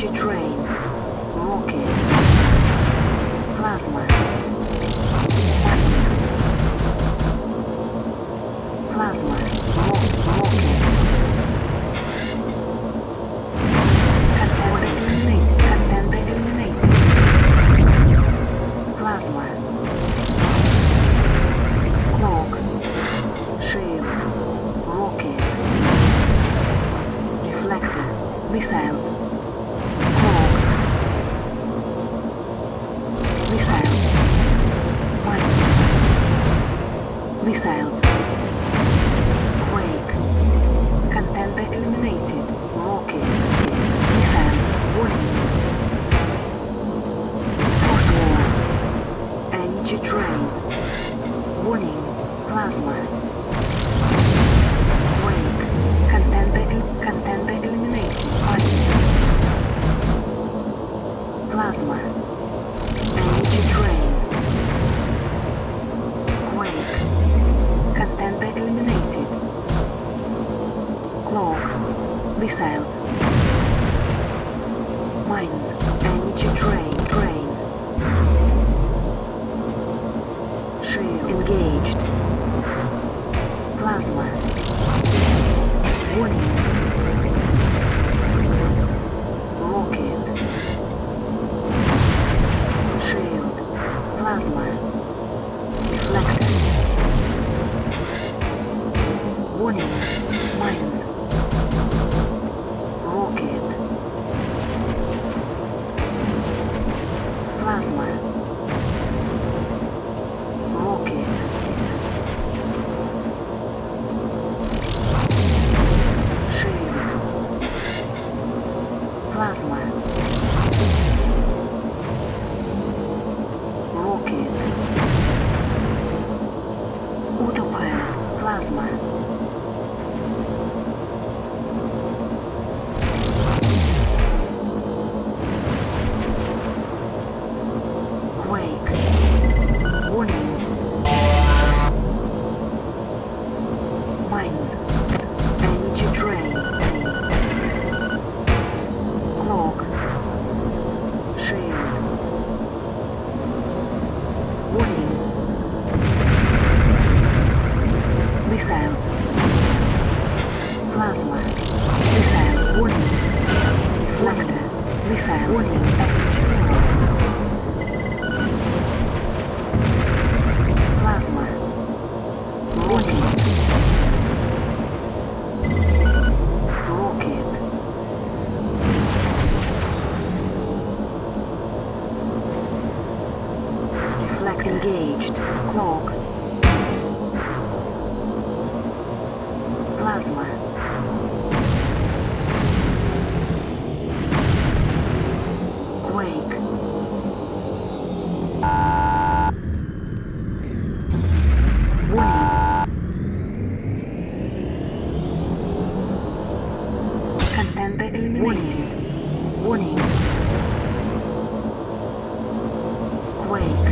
Energy drain. Rocket. Plasma. Plasma. Rocket. Contender eliminated. Contender eliminated. Plasma. Cloak. Shield. Rocket. Reflector. Missile. Cloak. Missile. Mine. Missile. Quake. Contender eliminated. Rocket. Missile. Warning. Force war. Energy drain. Warning. Plasma. Quake. Contender eliminated. Mine. Plasma. Energy drain. Quake. Contender eliminated. Cloak. Missile. Mine. Energy drain. Shield engaged. Plasma. Warning. Rocket. Shield. Plasma. Reflector. Warning. Mine. Rocket. Plasma. Rocket. Shield. Plasma. Rocket. Autopilot. Plasma. Quake. Warning. Mine. Energy drain. Cloak. Shield. Warning. Missile. Plasma. Missile. Warning. Reflector. Missile. Warning. Plasma. Warning. Rocket. Reflect engaged. Cloak. Plasma. Quake. Warning. Contender eliminated. Warning. Quake.